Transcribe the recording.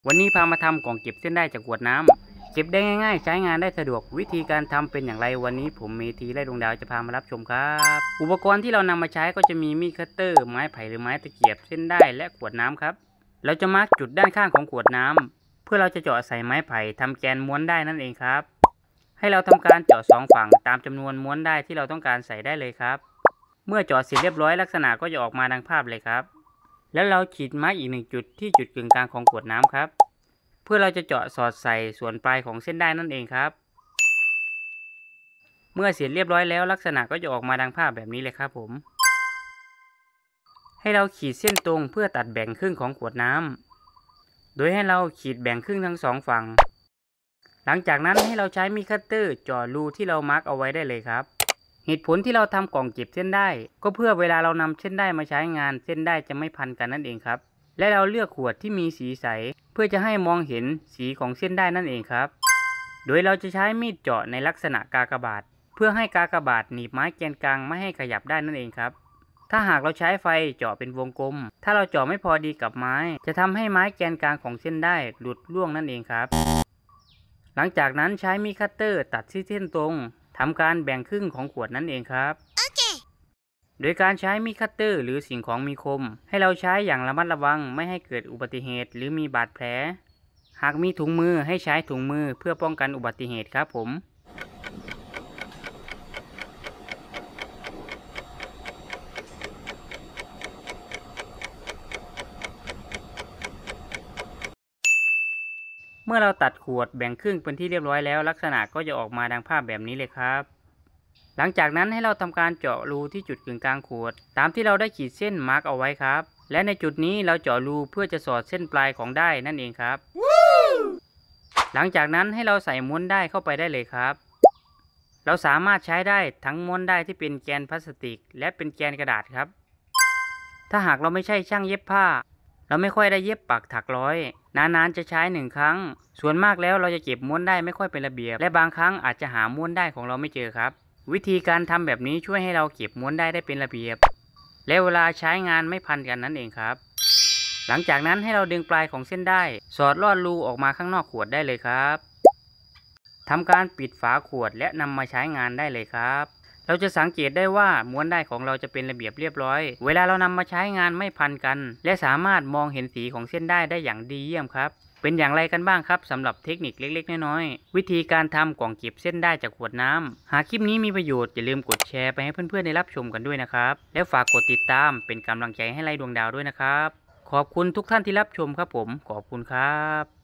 วันนี้พามาทำกล่องเก็บเส้นได้จากขวดน้ำเก็บได้ง่ายๆใช้งานได้สะดวกวิธีการทำเป็นอย่างไรวันนี้ผมเมธีและดวงดาวจะพามารับชมครับอุปกรณ์ที่เรานำมาใช้ก็จะมีมีดคัตเตอร์ไม้ไผ่หรือไม้ตะเกียบเส้นได้และขวดน้ำครับเราจะมาร์กจุดด้านข้างของขวดน้ำเพื่อเราจะเจาะใส่ไม้ไผ่ทำแกนม้วนได้นั่นเองครับให้เราทำการเจาะ2ฝั่งตามจำนวนม้วนได้ที่เราต้องการใส่ได้เลยครับเมื่อเจาะเสร็จเรียบร้อยลักษณะก็จะออกมาดังภาพเลยครับแล้วเราขีดมาร์กอีก1จุดที่จุดกึ่งกลางของขวดน้ำครับเพื่อเราจะเจาะสอดใส่ส่วนปลายของเส้นได้นั่นเองครับเมื่อเสร็จเรียบร้อยแล้วลักษณะก็จะออกมาดังภาพแบบนี้เลยครับผมให้เราขีดเส้นตรงเพื่อตัดแบ่งครึ่งของขวดน้ำโดยให้เราขีดแบ่งครึ่งทั้ง2ฝั่งหลังจากนั้นให้เราใช้มีดคัตเตอร์เจาะรูที่เรามาร์กเอาไว้ได้เลยครับเหตุผลที่เราทำกล่องเก็บเส้นได้ก็เพื่อเวลาเรานำเส้นได้มาใช้งานเส้นได้จะไม่พันกันนั่นเองครับและเราเลือกขวดที่มีสีใสเพื่อจะให้มองเห็นสีของเส้นได้นั่นเองครับโดยเราจะใช้มีดเจาะในลักษณะกากบาทเพื่อให้กากบาทหนีบไม้แกนกลางไม่ให้ขยับได้นั่นเองครับถ้าหากเราใช้ไฟเจาะเป็นวงกลมถ้าเราเจาะไม่พอดีกับไม้จะทำให้ไม้แกนกลางของเส้นได้หลุดร่วงนั่นเองครับหลังจากนั้นใช้มีดคัตเตอร์ตัดที่เส้นตรงทำการแบ่งครึ่งของขวดนั่นเองครับโดยการใช้มีดคัตเตอร์หรือสิ่งของมีคมให้เราใช้อย่างระมัดระวังไม่ให้เกิดอุบัติเหตุหรือมีบาดแผลหากมีถุงมือให้ใช้ถุงมือเพื่อป้องกันอุบัติเหตุครับผมเมื่อเราตัดขวดแบ่งครึ่งเป็นที่เรียบร้อยแล้วลักษณะก็จะออกมาดังภาพแบบนี้เลยครับหลังจากนั้นให้เราทำการเจาะรูที่จุดกึ่งกลางขวดตามที่เราได้ขีดเส้นมาร์กเอาไว้ครับและในจุดนี้เราเจาะรูเพื่อจะสอดเส้นปลายของได้นั่นเองครับหลังจากนั้นให้เราใส่ม้วนได้เข้าไปได้เลยครับเราสามารถใช้ได้ทั้งม้วนได้ที่เป็นแกนพลาสติกและเป็นแกนกระดาษครับถ้าหากเราไม่ใช่ช่างเย็บผ้าเราไม่ค่อยได้เย็บปักถักร้อยนานๆจะใช้1ครั้งส่วนมากแล้วเราจะเก็บม้วนได้ไม่ค่อยเป็นระเบียบและบางครั้งอาจจะหาม้วนได้ของเราไม่เจอครับวิธีการทำแบบนี้ช่วยให้เราเก็บม้วนได้เป็นระเบียบและเวลาใช้งานไม่พันกันนั่นเองครับหลังจากนั้นให้เราดึงปลายของเส้นได้สอดลอดรูออกมาข้างนอกขวดได้เลยครับทำการปิดฝาขวดและนำมาใช้งานได้เลยครับเราจะสังเกตได้ว่าม้วนได้ของเราจะเป็นระเบียบเรียบร้อยเวลาเรานำมาใช้งานไม่พันกันและสามารถมองเห็นสีของเส้นได้อย่างดีเยี่ยมครับเป็นอย่างไรกันบ้างครับสำหรับเทคนิคเล็กๆน้อยๆวิธีการทำกล่องเก็บเส้นได้จากขวดน้ำหากคลิปนี้มีประโยชน์อย่าลืมกดแชร์ไปให้เพื่อนๆได้รับชมกันด้วยนะครับแล้วฝากกดติดตามเป็นกำลังใจให้ไร่ดวงดาวด้วยนะครับขอบคุณทุกท่านที่รับชมครับผมขอบคุณครับ